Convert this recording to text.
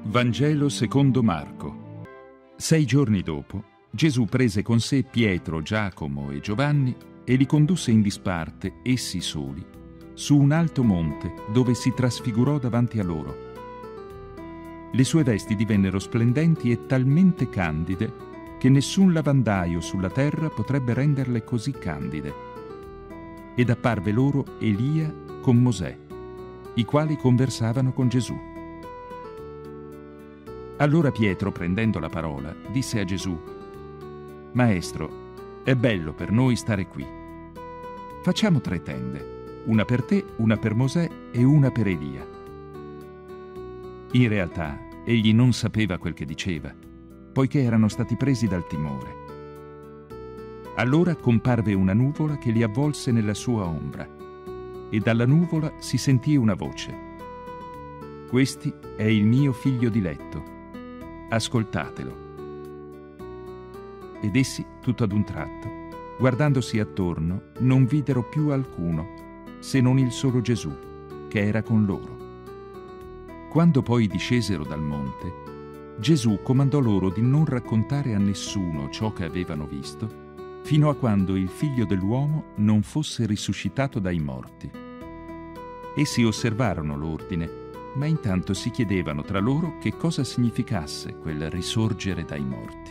Vangelo secondo Marco. 6 giorni dopo, Gesù prese con sé Pietro, Giacomo e Giovanni e li condusse in disparte, essi soli, su un alto monte dove si trasfigurò davanti a loro. Le sue vesti divennero splendenti e talmente candide che nessun lavandaio sulla terra potrebbe renderle così candide. Ed apparve loro Elia con Mosè, i quali conversavano con Gesù. Allora Pietro, prendendo la parola, disse a Gesù: «Maestro, è bello per noi stare qui. Facciamo 3 tende, una per te, una per Mosè e una per Elia». In realtà, egli non sapeva quel che diceva, poiché erano stati presi dal timore. Allora comparve una nuvola che li avvolse nella sua ombra, e dalla nuvola si sentì una voce: «Questi è il mio figlio diletto. Ascoltatelo». Ed essi, tutto ad un tratto, guardandosi attorno, non videro più alcuno, se non il solo Gesù, che era con loro. Quando poi discesero dal monte, Gesù comandò loro di non raccontare a nessuno ciò che avevano visto, fino a quando il Figlio dell'uomo non fosse risuscitato dai morti. Essi osservarono l'ordine, ma intanto si chiedevano tra loro che cosa significasse quel risorgere dai morti.